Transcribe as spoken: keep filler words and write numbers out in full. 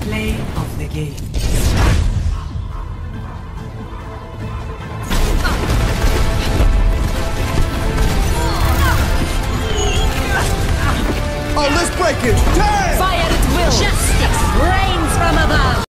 Play of the game. Oh, let's break it! Time! Fire at will! Justice reigns from above!